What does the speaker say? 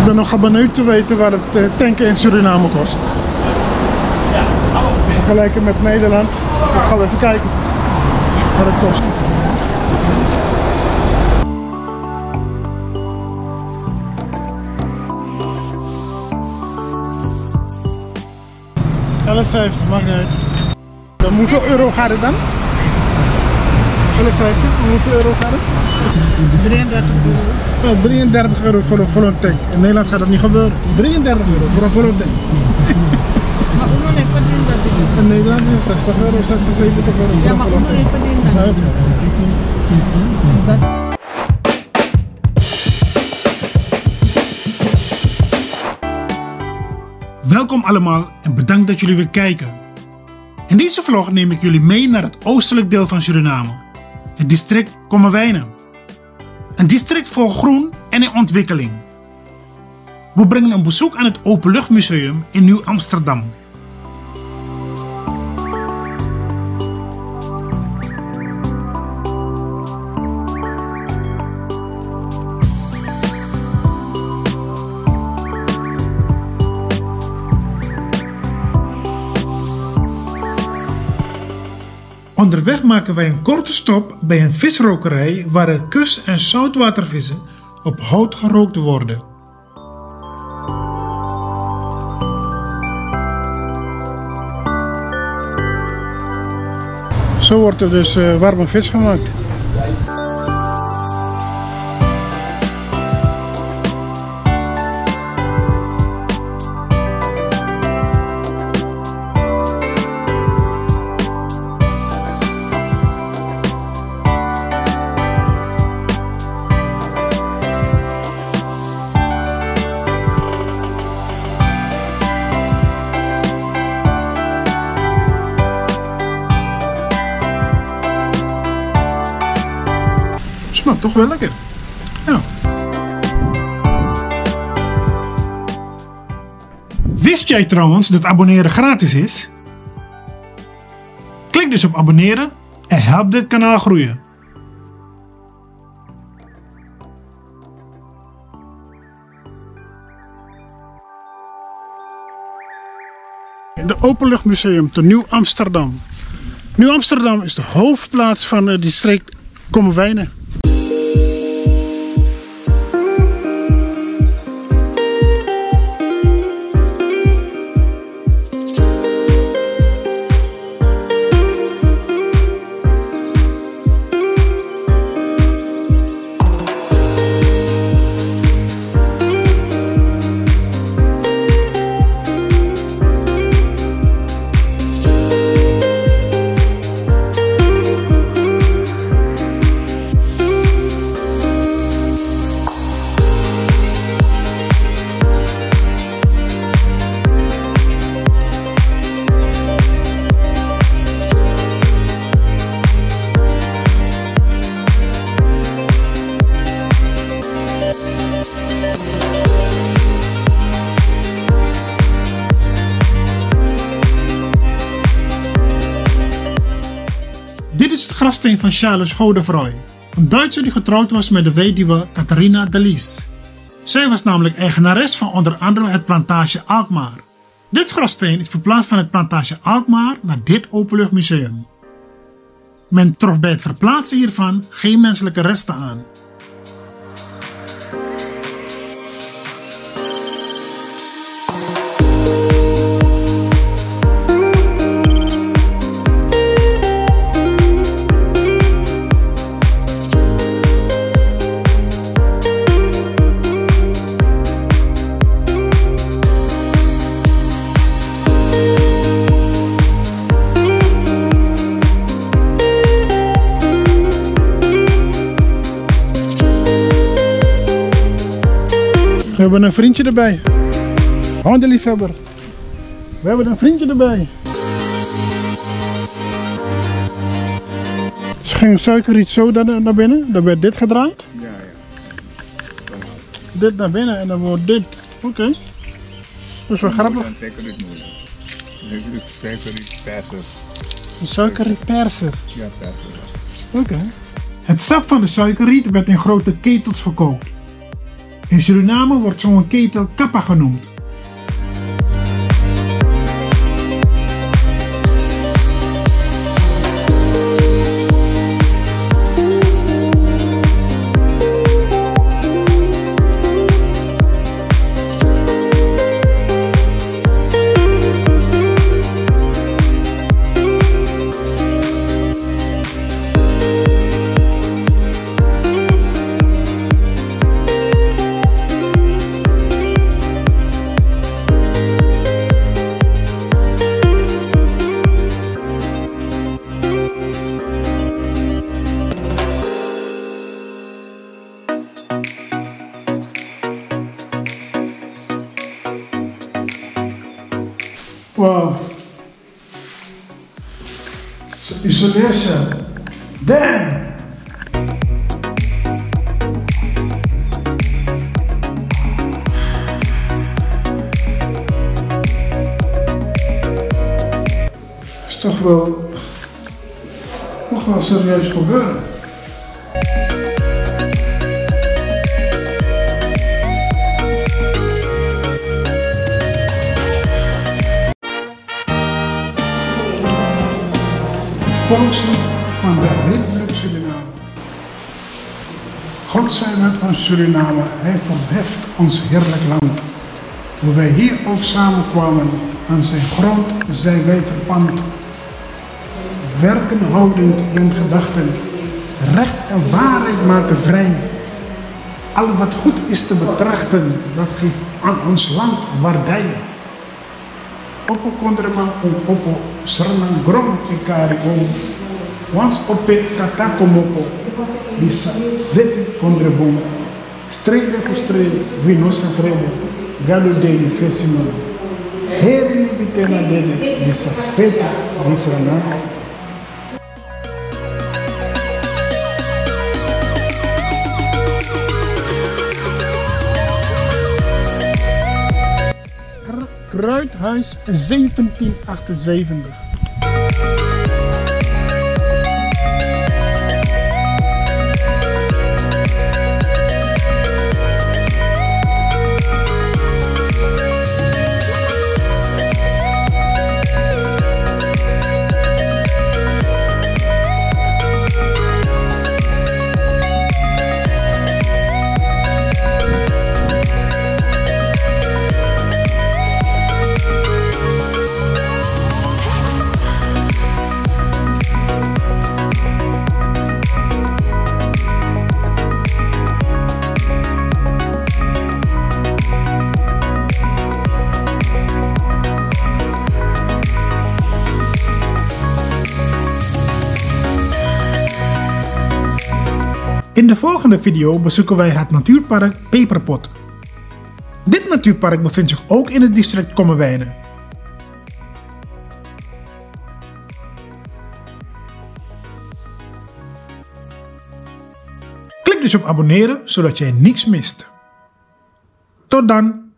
Ik ben nogal benieuwd te weten waar het tanken in Suriname kost. Vergelijken met Nederland. Ik ga even kijken wat het kost. €11,50, maakt niet uit. Dan hoeveel euro gaat het dan? 11,50, hoeveel euro gaat het? 33 euro. Oh, 33 euro voor een tank. In Nederland gaat dat niet gebeuren. 33 euro voor een volle tank. Maar hoe lang verdient dat ding? In Nederland is het 60 euro, 60, 70 euro. Ja, maar hoe lang verdient dat? Ja, okay. Welkom allemaal en bedankt dat jullie weer kijken. In deze vlog neem ik jullie mee naar het oostelijk deel van Suriname. Het district Kommerwijnen. Een district vol groen en in ontwikkeling. We brengen een bezoek aan het Openluchtmuseum in Nieuw-Amsterdam. Onderweg maken wij een korte stop bij een visrokerij waar er kust- en zoutwatervissen op hout gerookt worden. Zo wordt er dus warme vis gemaakt. Smaakt toch wel lekker. Ja. Wist jij trouwens dat abonneren gratis is? Klik dus op abonneren en help dit kanaal groeien. De Openluchtmuseum te Nieuw-Amsterdam. Nieuw-Amsterdam is de hoofdplaats van het district Kommerwijnen. Dit is het grafsteen van Charles Godefroy, een Duitser die getrouwd was met de weduwe Catharina de Lies. Zij was namelijk eigenares van onder andere het plantage Alkmaar. Dit grafsteen is verplaatst van het plantage Alkmaar naar dit openluchtmuseum. Men trof bij het verplaatsen hiervan geen menselijke resten aan. We hebben een vriendje erbij. Hondenliefhebber. We hebben een vriendje erbij. Ze ging suikerriet zo naar binnen. Dan werd dit gedraaid. Ja. Dit naar binnen en dan wordt dit. Oké. Dat is wel grappig. Suikerriet moeilijk. Suikerriet persen. Een suikerriet persen. Ja, persen. Oké. Het sap van de suikerriet werd in grote ketels gekookt. In Suriname wordt zo'n ketel kappa genoemd. Wow. Zo isoleer ze. Damn! Is toch wel serieus gebeuren. Volkslied van de Republiek Suriname. God zij met ons Suriname, hij verheft ons heerlijk land. Hoe wij hier ook samenkwamen, aan zijn grond zijn wij verpand. Werken houdend in gedachten, recht en waarheid maken vrij. Al wat goed is te betrachten, dat geeft aan ons land waardij. Opo kondrema opo sranang grom ikari om. Wans ope tatako mopo bisa zeti kondrebom. Strede voor strede, vinosa vrede, galo deli fesimo. Heri bitena dele, bisa feta, bisa na. Kruidhuis 1778. In de volgende video bezoeken wij het natuurpark Peperpot. Dit natuurpark bevindt zich ook in het district Kommerwijnen. Klik dus op abonneren zodat jij niks mist. Tot dan!